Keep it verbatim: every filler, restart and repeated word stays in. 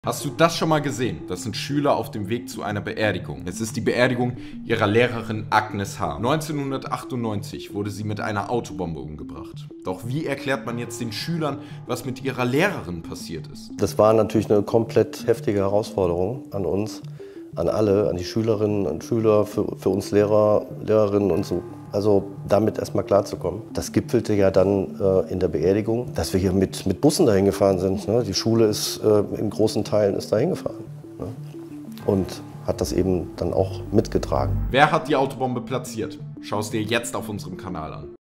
Hast du das schon mal gesehen? Das sind Schüler auf dem Weg zu einer Beerdigung. Es ist die Beerdigung ihrer Lehrerin Agnes H. neunzehnhundertachtundneunzig wurde sie mit einer Autobombe umgebracht. Doch wie erklärt man jetzt den Schülern, was mit ihrer Lehrerin passiert ist? Das war natürlich eine komplett heftige Herausforderung an uns, an alle, an die Schülerinnen und Schüler, für, für uns Lehrer, Lehrerinnen und so. Also damit erstmal klarzukommen. Das gipfelte ja dann äh, in der Beerdigung, dass wir hier mit, mit Bussen dahin gefahren sind. Ne? Die Schule ist äh, in großen Teilen ist dahin gefahren, ne? Und hat das eben dann auch mitgetragen. Wer hat die Autobombe platziert? Schau es dir jetzt auf unserem Kanal an.